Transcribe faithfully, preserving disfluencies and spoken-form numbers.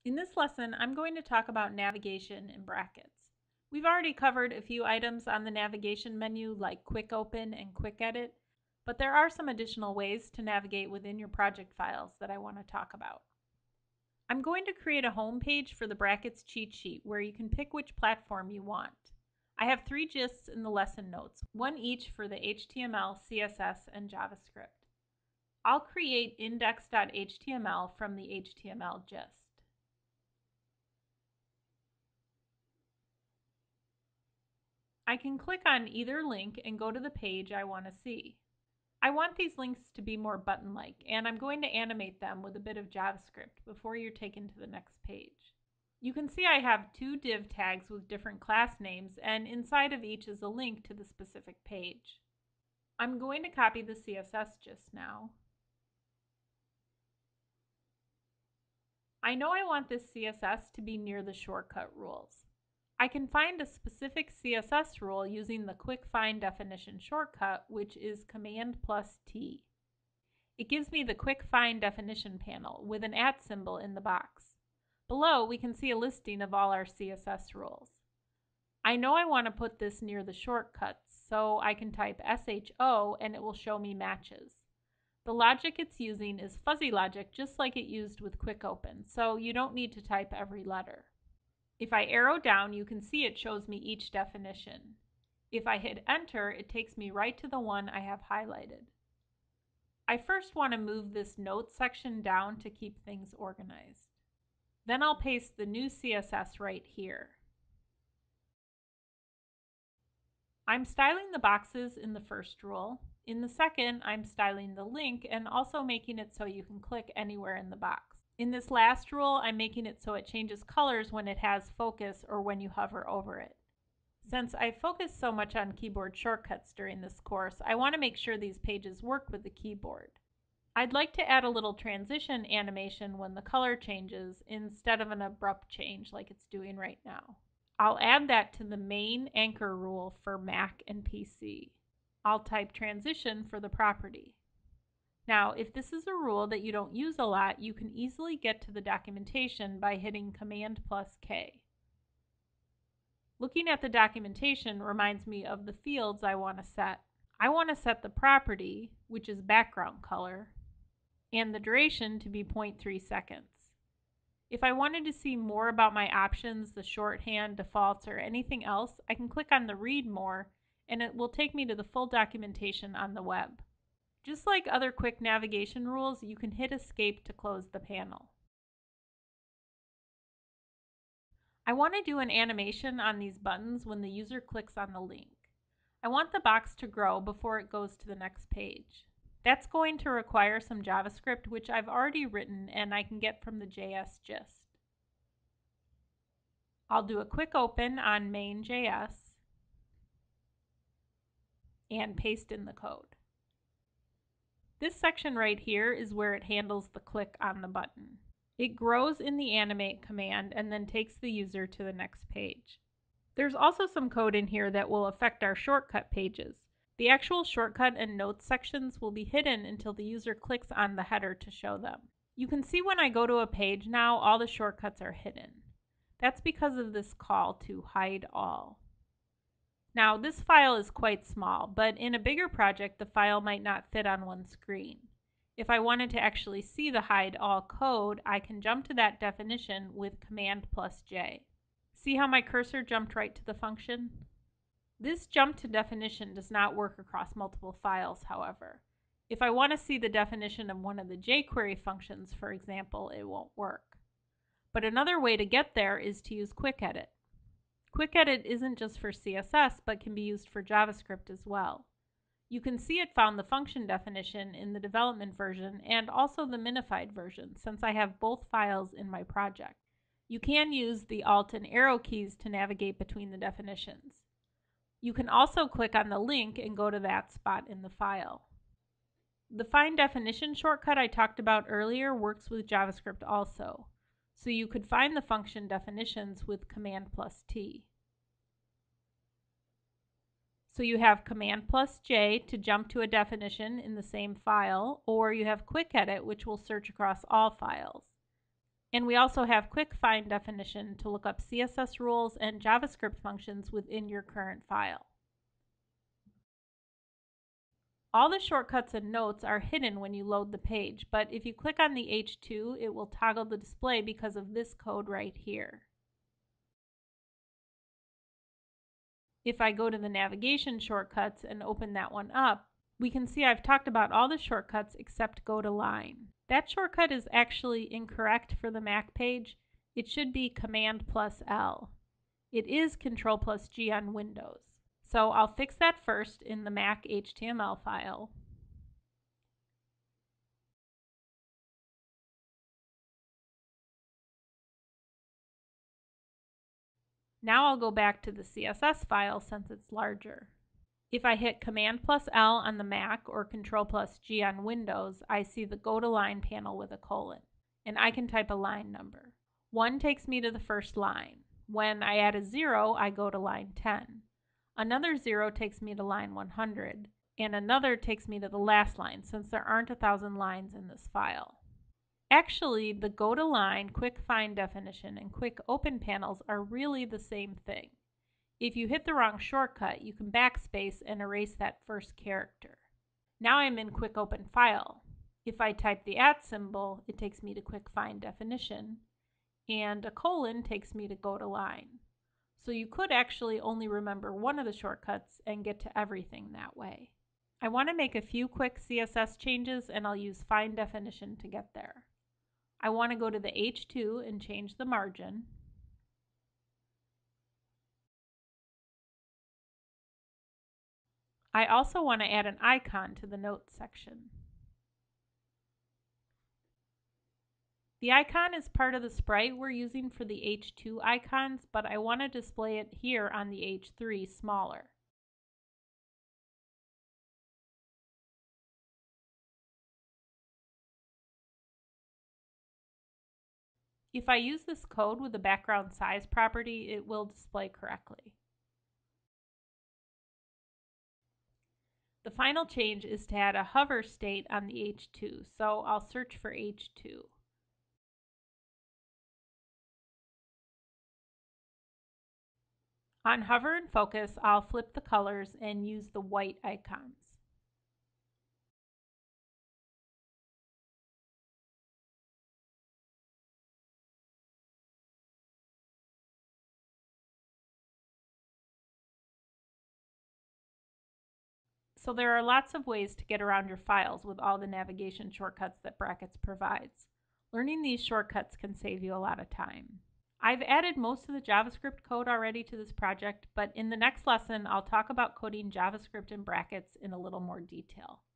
In this lesson, I'm going to talk about navigation in brackets. We've already covered a few items on the navigation menu like Quick Open and Quick Edit, but there are some additional ways to navigate within your project files that I want to talk about. I'm going to create a home page for the brackets cheat sheet where you can pick which platform you want. I have three gists in the lesson notes, one each for the H T M L, C S S, and JavaScript. I'll create index dot H T M L from the H T M L gist. I can click on either link and go to the page I want to see. I want these links to be more button-like, and I'm going to animate them with a bit of JavaScript before you're taken to the next page. You can see I have two div tags with different class names, and inside of each is a link to the specific page. I'm going to copy the C S S gist now. I know I want this C S S to be near the shortcut rules. I can find a specific C S S rule using the Quick Find Definition shortcut, which is Command plus T. It gives me the Quick Find Definition panel with an at symbol in the box. Below, we can see a listing of all our C S S rules. I know I want to put this near the shortcuts, so I can type S H O and it will show me matches. The logic it's using is fuzzy logic, just like it used with Quick Open, so you don't need to type every letter. If I arrow down, you can see it shows me each definition. If I hit enter, it takes me right to the one I have highlighted. I first want to move this notes section down to keep things organized. Then I'll paste the new C S S right here. I'm styling the boxes in the first rule. In the second, I'm styling the link and also making it so you can click anywhere in the box. In this last rule, I'm making it so it changes colors when it has focus or when you hover over it. Since I focused so much on keyboard shortcuts during this course, I want to make sure these pages work with the keyboard. I'd like to add a little transition animation when the color changes instead of an abrupt change like it's doing right now. I'll add that to the main anchor rule for Mac and P C. I'll type transition for the property. Now, if this is a rule that you don't use a lot, you can easily get to the documentation by hitting Command plus K. Looking at the documentation reminds me of the fields I want to set. I want to set the property, which is background color, and the duration to be zero point three seconds. If I wanted to see more about my options, the shorthand, defaults, or anything else, I can click on the Read More, and it will take me to the full documentation on the web. Just like other quick navigation rules, you can hit Escape to close the panel. I want to do an animation on these buttons when the user clicks on the link. I want the box to grow before it goes to the next page. That's going to require some JavaScript, which I've already written and I can get from the J S gist. I'll do a quick open on main dot J S and paste in the code. This section right here is where it handles the click on the button. It grows in the animate command and then takes the user to the next page. There's also some code in here that will affect our shortcut pages. The actual shortcut and notes sections will be hidden until the user clicks on the header to show them. You can see when I go to a page now, all the shortcuts are hidden. That's because of this call to hide all. Now, this file is quite small, but in a bigger project, the file might not fit on one screen. If I wanted to actually see the hide all code, I can jump to that definition with Command plus J. See how my cursor jumped right to the function? This jump to definition does not work across multiple files, however. If I want to see the definition of one of the jQuery functions, for example, it won't work. But another way to get there is to use Quick Edit. Quick Edit isn't just for C S S, but can be used for JavaScript as well. You can see it found the function definition in the development version and also the minified version, since I have both files in my project. You can use the Alt and arrow keys to navigate between the definitions. You can also click on the link and go to that spot in the file. The Find Definition shortcut I talked about earlier works with JavaScript also. So you could find the function definitions with Command plus T. So you have Command plus J to jump to a definition in the same file, or you have Quick Edit, which will search across all files. And we also have quick find definition to look up C S S rules and JavaScript functions within your current file. All the shortcuts and notes are hidden when you load the page, but if you click on the H two, it will toggle the display because of this code right here. If I go to the navigation shortcuts and open that one up, we can see I've talked about all the shortcuts except go to line. That shortcut is actually incorrect for the Mac page. It should be Command plus L. It is Control plus G on Windows. So I'll fix that first in the Mac H T M L file. Now I'll go back to the C S S file since it's larger. If I hit Command plus L on the Mac or Control plus G on Windows, I see the Go to Line panel with a colon, and I can type a line number. one takes me to the first line. When I add a zero, I go to line ten. Another zero takes me to line one hundred, and another takes me to the last line since there aren't a thousand lines in this file. Actually, the Go to Line, Quick Find definition, and Quick Open panels are really the same thing. If you hit the wrong shortcut, you can backspace and erase that first character. Now I'm in Quick Open File. If I type the at symbol, it takes me to Quick Find definition, and a colon takes me to Go to Line. So you could actually only remember one of the shortcuts and get to everything that way. I want to make a few quick C S S changes, and I'll use Find definition to get there. I want to go to the H two and change the margin. I also want to add an icon to the Notes section. The icon is part of the sprite we're using for the H two icons, but I want to display it here on the H three smaller. If I use this code with the background size property, it will display correctly. The final change is to add a hover state on the H two, so I'll search for H two. On hover and focus, I'll flip the colors and use the white icons. So there are lots of ways to get around your files with all the navigation shortcuts that Brackets provides. Learning these shortcuts can save you a lot of time. I've added most of the JavaScript code already to this project, but in the next lesson I'll talk about coding JavaScript in Brackets in a little more detail.